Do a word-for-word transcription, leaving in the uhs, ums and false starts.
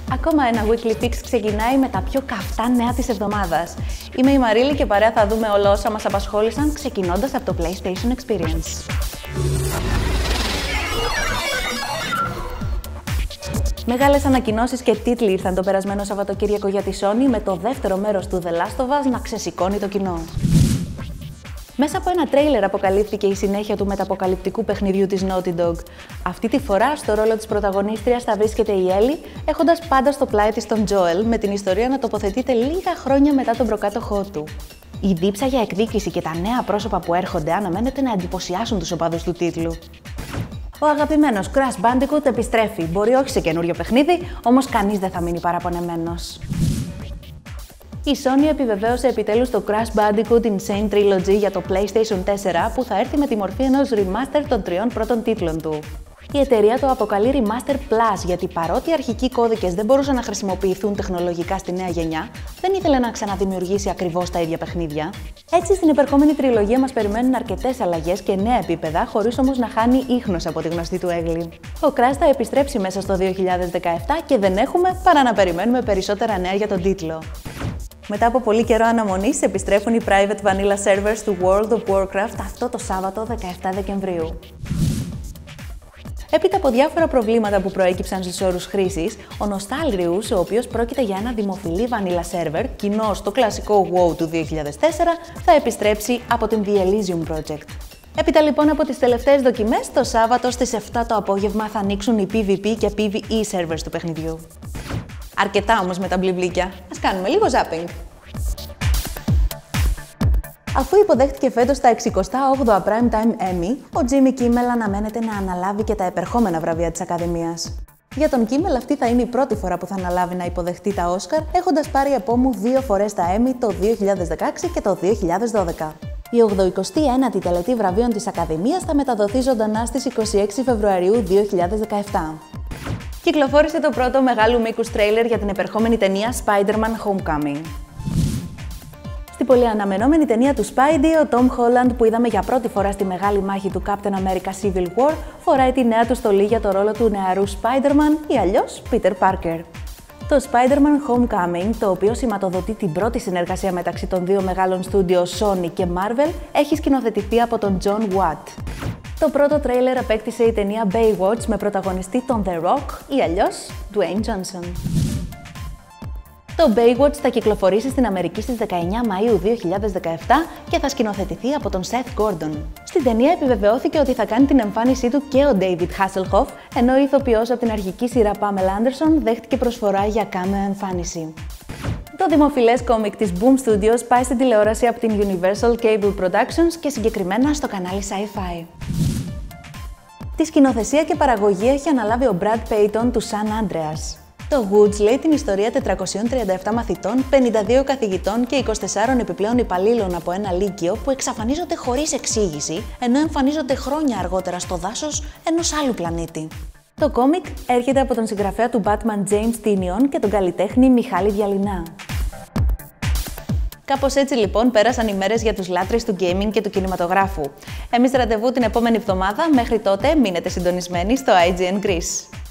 Ακόμα ένα Weekly Fix ξεκινάει με τα πιο καυτά νέα της εβδομάδας. Είμαι η Μαρίλη και παρέα θα δούμε όλα όσα μας απασχόλησαν, ξεκινώντας από το PlayStation Experience. Μεγάλες ανακοινώσεις και τίτλοι ήρθαν το περασμένο Σαββατοκύριακο για τη Sony, με το δεύτερο μέρος του The Last of Us να ξεσηκώνει το κοινό. Μέσα από ένα τρέιλερ αποκαλύφθηκε η συνέχεια του μεταποκαλυπτικού παιχνιδιού της Naughty Dog. Αυτή τη φορά, στο ρόλο της πρωταγωνίστριας θα βρίσκεται η Ellie, έχοντας πάντα στο πλάι της τον Joel, με την ιστορία να τοποθετείται λίγα χρόνια μετά τον προκάτοχό του. Η δίψα για εκδίκηση και τα νέα πρόσωπα που έρχονται αναμένεται να εντυπωσιάσουν τους οπαδούς του τίτλου. Ο αγαπημένος Crash Bandicoot επιστρέφει, μπορεί όχι σε καινούριο παιχνίδι, όμως κανείς δεν θα μείνει παραπονεμένος. Η Sony επιβεβαίωσε επιτέλους το Crash Bandicoot Insane Trilogy για το PlayStation τέσσερα, που θα έρθει με τη μορφή ενός remaster των τριών πρώτων τίτλων του. Η εταιρεία το αποκαλεί Remaster Plus, γιατί παρότι οι αρχικοί κώδικες δεν μπορούσαν να χρησιμοποιηθούν τεχνολογικά στη νέα γενιά, δεν ήθελε να ξαναδημιουργήσει ακριβώς τα ίδια παιχνίδια. Έτσι, στην επερχόμενη τριλογία μας περιμένουν αρκετές αλλαγές και νέα επίπεδα, χωρίς όμως να χάνει ίχνος από τη γνωστή του έγκλη. Ο Crash θα επιστρέψει μέσα στο δύο χιλιάδες δεκαεπτά και δεν έχουμε παρά να περιμένουμε περισσότερα νέα για τον τίτλο. Μετά από πολύ καιρό αναμονής, επιστρέφουν οι private vanilla servers του World of Warcraft αυτό το Σάββατο δεκαεπτά Δεκεμβρίου. Έπειτα από διάφορα προβλήματα που προέκυψαν στους όρους χρήσης, ο Nostalrius, ο οποίος πρόκειται για ένα δημοφιλή vanilla server, κοινό στο κλασικό WoW του δύο χιλιάδες τέσσερα, θα επιστρέψει από την The Elysium Project. Έπειτα λοιπόν από τις τελευταίες δοκιμές, το Σάββατο στις επτά το απόγευμα θα ανοίξουν οι PvP και PvE servers του παιχνιδιού. Αρκετά όμως με τα μπλιμπλίκια, ας κάνουμε λίγο zapping. Αφού υποδέχτηκε φέτος τα εξηκοστά όγδοα Primetime Emmy, ο Jimmy Kimmel αναμένεται να αναλάβει και τα επερχόμενα βραβεία της Ακαδημίας. Για τον Kimmel αυτή θα είναι η πρώτη φορά που θα αναλάβει να υποδεχτεί τα Oscar, έχοντας πάρει επόμου δύο φορές τα Emmy το δύο χιλιάδες δεκαέξι και το δύο χιλιάδες δώδεκα. Η ογδοηκοστή ένατη τελετή βραβείων της Ακαδημίας θα μεταδοθεί ζωντανά στις είκοσι έξι Φεβρουαρίου δύο χιλιάδες δεκαεπτά. Κυκλοφόρησε το πρώτο μεγάλου μήκους τρέιλερ για την επερχόμενη ταινία Spider-Man Homecoming. Στην πολύ αναμενόμενη ταινία του Spidey, ο Tom Holland, που είδαμε για πρώτη φορά στη μεγάλη μάχη του Captain America Civil War, φοράει τη νέα του στολή για το ρόλο του νεαρού Spider-Man ή αλλιώς Peter Parker. Το Spider-Man Homecoming, το οποίο σηματοδοτεί την πρώτη συνεργασία μεταξύ των δύο μεγάλων στούντιο Sony και Marvel, έχει σκηνοθετηθεί από τον John Watt. Το πρώτο τρέιλερ απέκτησε η ταινία Baywatch με πρωταγωνιστή τον The Rock ή αλλιώς Dwayne Johnson. Το Baywatch θα κυκλοφορήσει στην Αμερική στις δεκαεννιά Μαΐου δύο χιλιάδες δεκαεπτά και θα σκηνοθετηθεί από τον Seth Gordon. Στην ταινία επιβεβαιώθηκε ότι θα κάνει την εμφάνισή του και ο David Hasselhoff, ενώ η ηθοποιός από την αρχική σειρά Pamela Anderson δέχτηκε προσφορά για κάμεο εμφάνιση. Το δημοφιλές κόμικ της Boom Studios πάει στην τηλεόραση από την Universal Cable Productions και συγκεκριμένα στο κανάλι Sci-Fi. Τη σκηνοθεσία και παραγωγή έχει αναλάβει ο Brad Peyton του San Andreas. Το Woods λέει την ιστορία τετρακοσίων τριάντα επτά μαθητών, πενήντα δύο καθηγητών και είκοσι τεσσάρων επιπλέον υπαλλήλων από ένα λύκειο που εξαφανίζονται χωρίς εξήγηση, ενώ εμφανίζονται χρόνια αργότερα στο δάσος ενός άλλου πλανήτη. Το κόμικ έρχεται από τον συγγραφέα του Batman James Tynion και τον καλλιτέχνη Μιχάλη Διαλυνά. Κάπως έτσι λοιπόν πέρασαν οι μέρες για τους λάτρεις του gaming και του κινηματογράφου. Εμείς ραντεβού την επόμενη εβδομάδα, μέχρι τότε μείνετε συντονισμένοι στο άι τζι εν Greece.